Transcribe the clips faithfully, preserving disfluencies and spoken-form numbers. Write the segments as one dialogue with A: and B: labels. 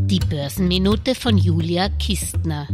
A: Die Börsenminute von Julia Kistner.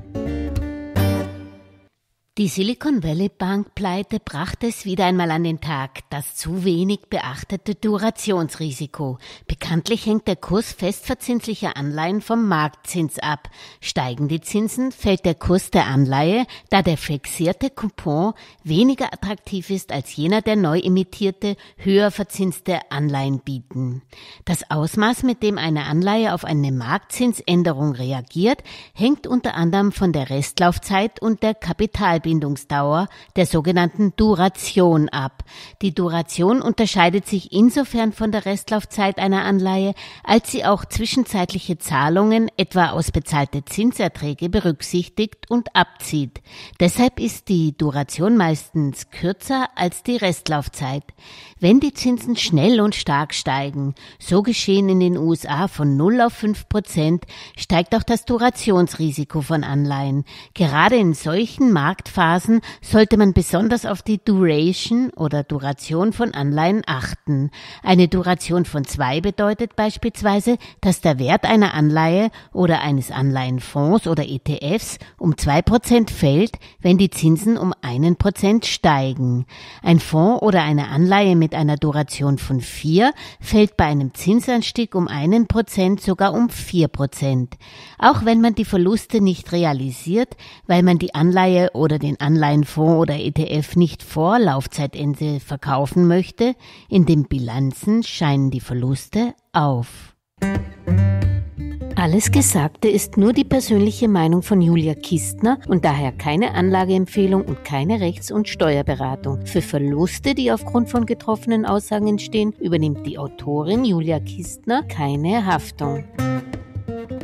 A: Die Silicon Valley Bank Pleite brachte es wieder einmal an den Tag, das zu wenig beachtete Durationsrisiko. Bekanntlich hängt der Kurs festverzinslicher Anleihen vom Marktzins ab. Steigen die Zinsen, fällt der Kurs der Anleihe, da der fixierte Coupon weniger attraktiv ist als jener der neu emittierte, höher verzinste Anleihen bieten. Das Ausmaß, mit dem eine Anleihe auf eine Marktzinsänderung reagiert, hängt unter anderem von der Restlaufzeit und der Kapitalbindungsdauer, der sogenannten Duration ab. Die Duration unterscheidet sich insofern von der Restlaufzeit einer Anleihe, als sie auch zwischenzeitliche Zahlungen, etwa ausbezahlte Zinserträge, berücksichtigt und abzieht. Deshalb ist die Duration meistens kürzer als die Restlaufzeit. Wenn die Zinsen schnell und stark steigen, so geschehen in den U S A von null auf fünf Prozent, steigt auch das Durationsrisiko von Anleihen. Gerade in solchen Marktphasen sollte man besonders auf die Duration oder Duration von Anleihen achten. Eine Duration von zwei bedeutet beispielsweise, dass der Wert einer Anleihe oder eines Anleihenfonds oder E T Fs um zwei Prozent fällt, wenn die Zinsen um ein Prozent steigen. Ein Fonds oder eine Anleihe mit einer Duration von vier fällt bei einem Zinsanstieg um ein Prozent sogar um vier Prozent. Auch wenn man die Verluste nicht realisiert, weil man die Anleihe oder den Anleihenfonds oder E T F nicht vor Laufzeitende verkaufen möchte, in den Bilanzen scheinen die Verluste auf. Alles Gesagte ist nur die persönliche Meinung von Julia Kistner und daher keine Anlageempfehlung und keine Rechts- und Steuerberatung. Für Verluste, die aufgrund von getroffenen Aussagen entstehen, übernimmt die Autorin Julia Kistner keine Haftung.